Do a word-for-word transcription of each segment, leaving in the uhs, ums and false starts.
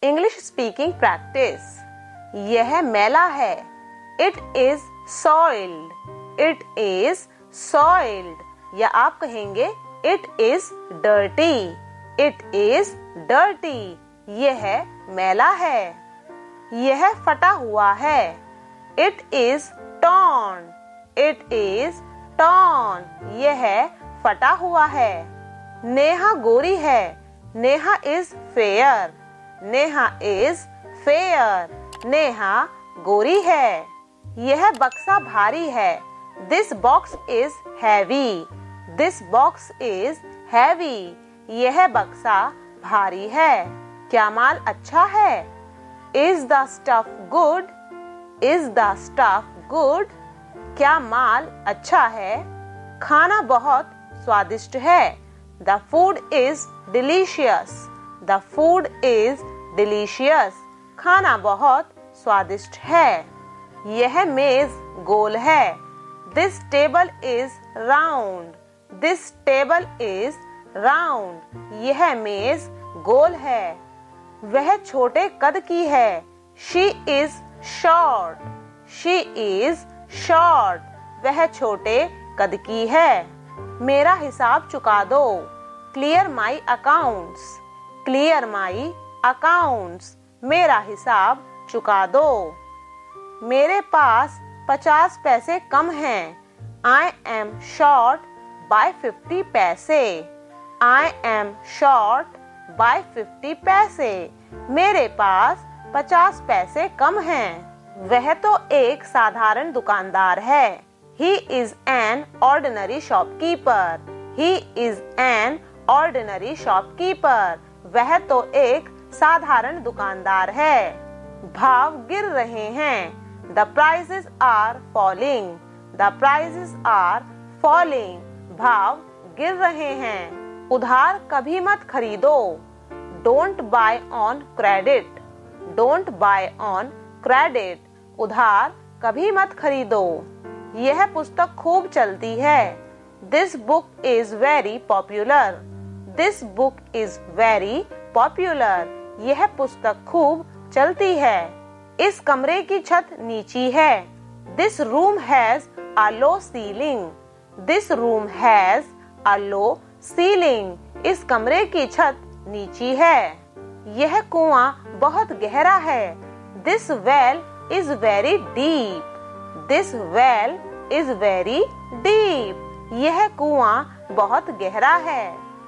English speaking practice. यह मैला है। It is soiled. It is soiled. या आप कहेंगे it is dirty. It is dirty. यह मैला है। यह फटा हुआ है। It is torn. It is torn. यह फटा हुआ है। नेहा गोरी है। Neha is fair. Neha is fair. Neha गोरी है। यह बक्सा भारी है। This box is heavy. This box is heavy. यह बक्सा भारी है। क्या माल अच्छा है? Is the stuff good? Is the stuff good? क्या माल अच्छा है? खाना बहुत स्वादिष्ट है। The food is delicious. The food is delicious. खाना बहुत स्वादिष्ट है। यह मेज गोल है। This table is round. This table is round. यह मेज गोल है। वह छोटे कद की है। She is short. She is short. वह छोटे कद की है। मेरा हिसाब चुका दो। Clear my accounts. Clear my accounts. मेरा हिसाब चुका दो। मेरे पास पचास पैसे कम हैं। I am short by fifty paise. I am short by fifty paise. मेरे पास पचास पैसे कम हैं। वह तो एक साधारण दुकानदार है। He is an ordinary shopkeeper. He is an ordinary shopkeeper. वह तो एक साधारण दुकानदार है। भाव गिर रहे हैं। The prices are falling. The prices are falling. भाव गिर रहे हैं। उधार कभी मत खरीदो। Don't buy on credit. Don't buy on credit. उधार कभी मत खरीदो। यह पुस्तक खूब चलती है। This book is very popular. This book is very popular. यह पुस्तक खूब चलती है। इस कमरे की छत नीची है। This room has a low ceiling. This room has a low ceiling. इस कमरे की छत नीची है। यह कुआं बहुत गहरा है। This well is very deep. This well is very deep. यह कुआं बहुत गहरा है।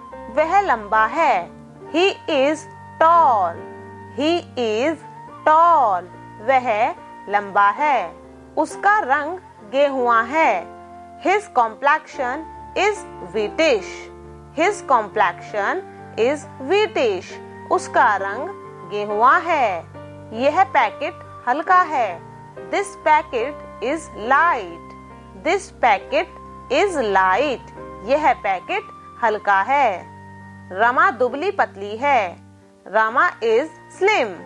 वह लंबा है। He is tall. He is tall. वह लंबा है। उसका रंग गेहुआ है। His complexion is whitish. His complexion is whitish. उसका रंग गेहुआ है। यह पैकेट हल्का है। This packet is light. This packet is light. यह पैकेट हल्का है। रमा दुबली पतली है। Rama is slim.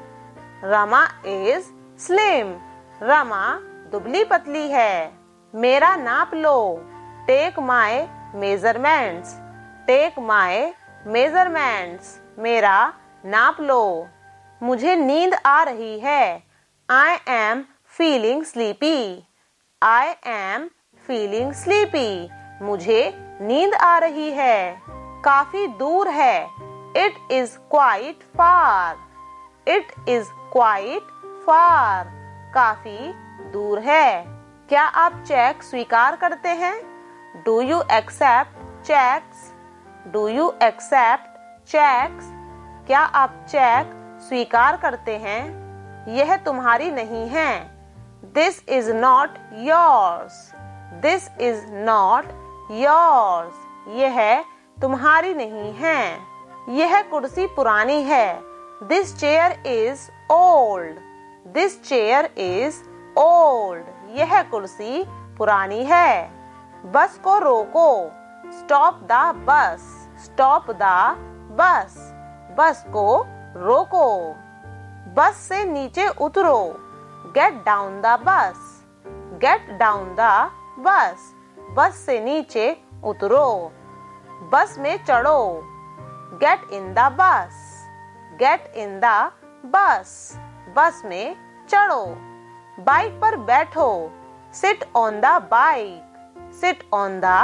Rama is slim. Rama दुबली पतली है। मेरा नाप लो। Take my measurements. Take my measurements. मेरा नाप लो। मुझे नींद आ रही है। I am feeling sleepy. I am feeling sleepy. मुझे नींद आ रही है। काफी दूर है। It is quite far. It is quite far. काफी दूर है। क्या आप चेक स्वीकार करते हैं? Do you accept checks? Do you accept checks? क्या आप चेक स्वीकार करते हैं? यह तुम्हारी नहीं है। This is not yours. This is not yours. यह तुम्हारी नहीं है। यह कुर्सी पुरानी है। This chair is old. This chair is old. यह कुर्सी पुरानी है। बस को रोको। Stop the bus. Stop the bus. बस को रोको। बस से नीचे उतरो। Get down the bus. Get down the bus. बस से नीचे उतरो। बस में चढ़ो। Get in the bus. Get in the बस, बस में चढ़ो। बाइक पर बैठो, sit on the bike, sit on the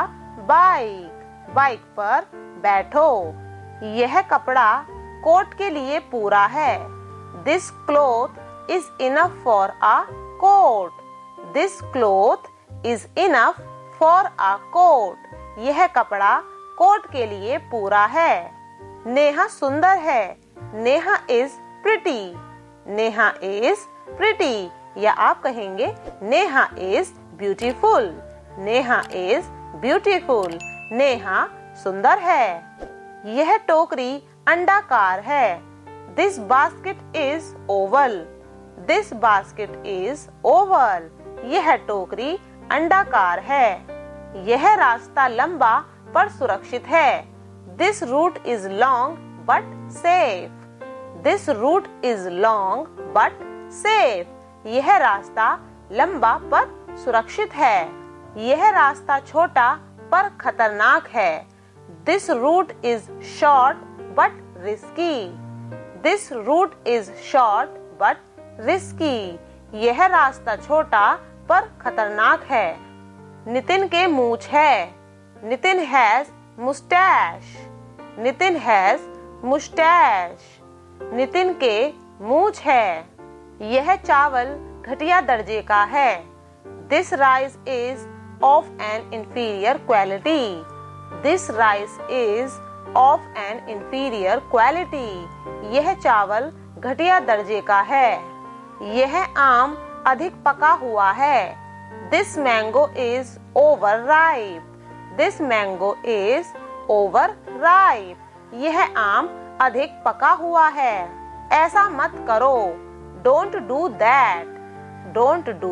bike, bike पर बैठो। यह कपड़ा कोट के लिए पूरा है। This cloth is enough for a coat, this cloth is enough for a coat. यह कपड़ा कोट के लिए पूरा है। नेहा सुंदर है। Neha is pretty, Neha is pretty, या आप कहेंगे Neha is beautiful, Neha is beautiful. Neha सुंदर है। यह टोकरी अंडाकार है। This basket is oval, this basket is oval. यह टोकरी अंडाकार है। यह रास्ता लंबा पर सुरक्षित है। This route is long but safe, this route is long but safe. यह रास्ता लंबा पर सुरक्षित है। यह रास्ता छोटा पर खतरनाक है। This route is short but risky, this route is short but risky. यह रास्ता छोटा पर खतरनाक है। नितिन के मूंछ है। Nitin has moustache, Nitin has moustache. Nitin के मूंछ है। यह चावल घटिया दर्जे का है। This rice is of an inferior quality, this rice is of an inferior quality. यह चावल घटिया दर्जे का है। यह आम अधिक पका हुआ है। This mango is overripe, this mango is overripe. यह आम अधिक पका हुआ है। ऐसा मत करो, don't do that, don't do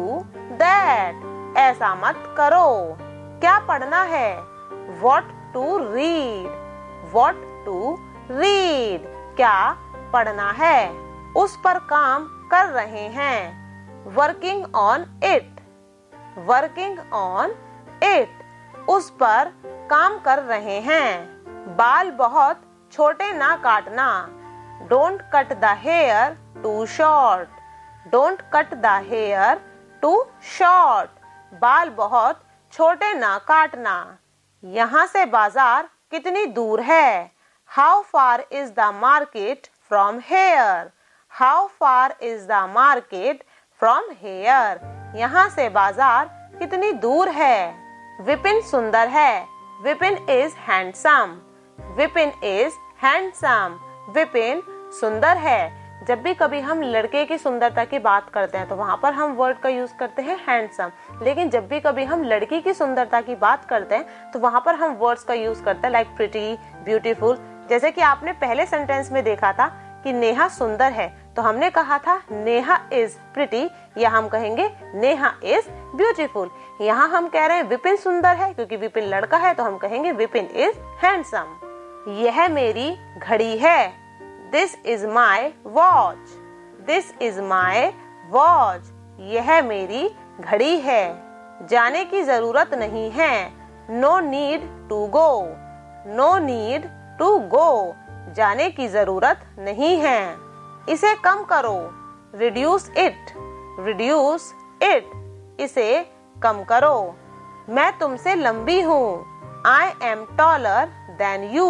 that. ऐसा मत करो। क्या पढ़ना है? What to read, what to read। क्या पढ़ना है? उस पर काम कर रहे हैं। Working on it, working on it। उस पर काम कर रहे हैं। बाल बहुत छोटे ना काटना। Don't cut the hair too short, don't cut the hair too short। बाल बहुत छोटे ना काटना। यहाँ से बाजार कितनी दूर है? How far is the market from here, how far is the market from here। यहाँ से बाजार कितनी दूर है? विपिन सुंदर है। Vipin is handsome, Vipin is handsome। Vipin सुंदर है। जब भी कभी हम लड़के की सुंदरता की बात करते हैं तो वहाँ पर हम वर्ड का यूज करते हैं हैंडसम, लेकिन जब भी कभी हम लड़की की सुंदरता की बात करते हैं तो वहाँ पर हम वर्ड्स का यूज करते हैं लाइक प्रिटी, ब्यूटीफुल। जैसे कि आपने पहले सेंटेंस में देखा था कि नेहा सुंदर है, तो हमने कहा था नेहा इज प्रिटी, या हम कहेंगे नेहा इज ब्यूटीफुल। यहाँ हम कह रहे हैं विपिन सुंदर है, क्योंकि विपिन लड़का है तो हम कहेंगे विपिन इज हैंडसम। यह मेरी घड़ी है। This is my watch, this is my watch। यह मेरी घड़ी है। जाने की जरूरत नहीं है। No need to go, no need to go। जाने की जरूरत नहीं है। इसे कम करो। Reduce it, reduce it। इसे कम करो। मैं तुमसे लंबी हूँ। I am taller than you,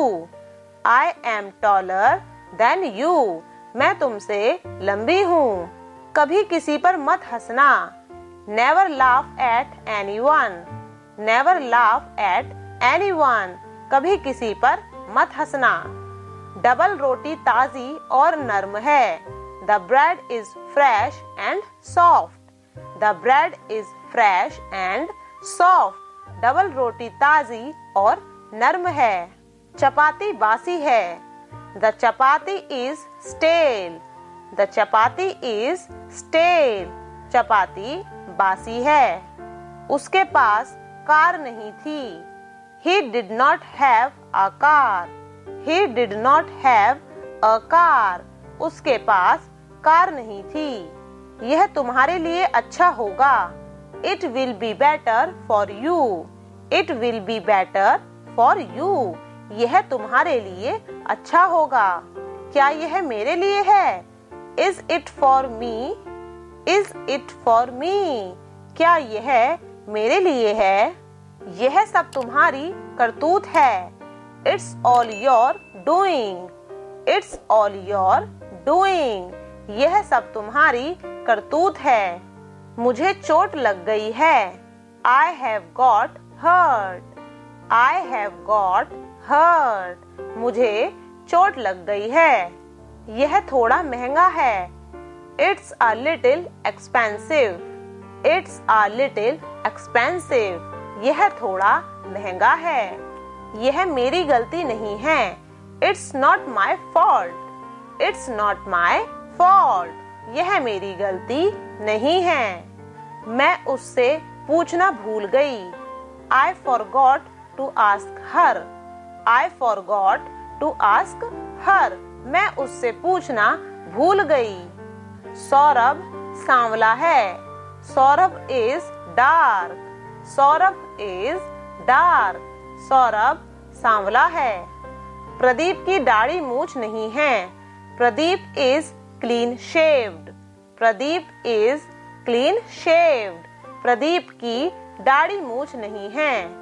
I am taller than you। मैं तुमसे लंबी हूँ। कभी किसी पर मत हंसना। Never laugh at anyone, never laugh at anyone। कभी किसी पर मत हंसना। डबल रोटी ताजी और नरम है। The bread is fresh and soft, the bread is fresh and soft। Double रोटी ताजी और नरम है। चपाती बासी है। The chapati is stale, the chapati is stale। चपाती बासी है। उसके पास कार नहीं थी। He did not have a car, he did not have a car। उसके पास कार नहीं थी। यह तुम्हारे लिए अच्छा होगा। It will be better for you, it will be better for you। यह तुम्हारे लिए अच्छा होगा। क्या यह मेरे लिए है? Is it for me? Is it for me? क्या यह मेरे लिए है? यह सब तुम्हारी करतूत है। It's all your doing. It's all your doing. यह सब तुम्हारी करतूत है। मुझे चोट लग गई है। I have got hurt. I have got hurt. मुझे चोट लग गई है। यह थोड़ा महंगा है। It's a little expensive. It's a little expensive. यह थोड़ा महंगा है। यह मेरी गलती नहीं है। It's not my fault. It's not my fault. यह मेरी गलती नहीं है। मैं उससे पूछना भूल गई। I forgot to ask her. I forgot to ask her. मैं उससे पूछना भूल गई। सौरभ सांवला है। Saurabh is dark. Saurabh is dark. Saurabh सांवला है। प्रदीप की दाढ़ी मूछ नहीं है। Pradeep is clean shaved. Pradeep is clean shaved. Pradeep की दाढ़ी मूछ नहीं है।